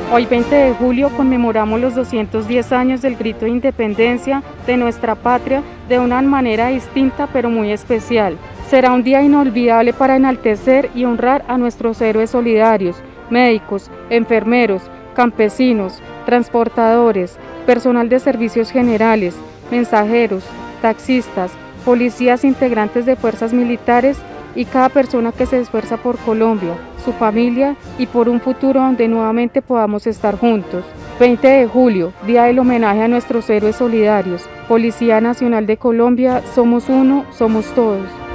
Hoy 20 de julio conmemoramos los 210 años del grito de independencia de nuestra patria de una manera distinta pero muy especial. Será un día inolvidable para enaltecer y honrar a nuestros héroes solidarios, médicos, enfermeros, campesinos, transportadores, personal de servicios generales, mensajeros, taxistas, policías integrantes de fuerzas militares y cada persona que se esfuerza por Colombia, su familia y por un futuro donde nuevamente podamos estar juntos. 20 de julio, día del homenaje a nuestros héroes solidarios. Policía Nacional de Colombia, somos uno, somos todos.